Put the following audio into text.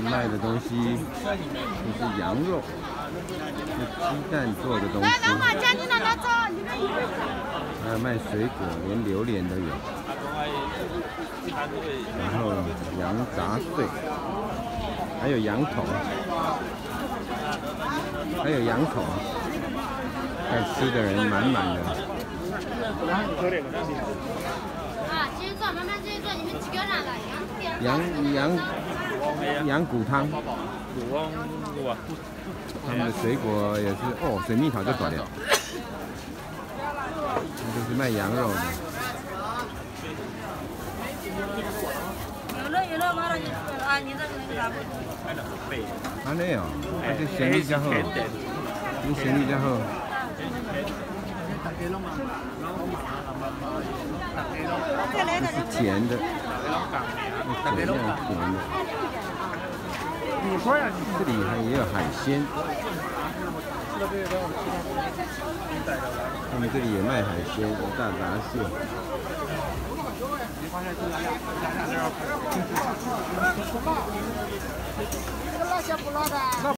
卖的东西都是羊肉，是鸡蛋做的东西。还有卖水果，连榴莲都有。然后羊杂碎，还有羊头，还有羊头，在吃的人满满的。 啊，继续做，慢慢继续做，你们几个人了？ 羊骨汤。他们的水果也是哦，水蜜桃就短了。这就是卖羊肉的。安尼哦，这生意较好，你生意较好。这是甜的，这甜的。这里也有海鲜，他们这里也卖海鲜，大闸蟹。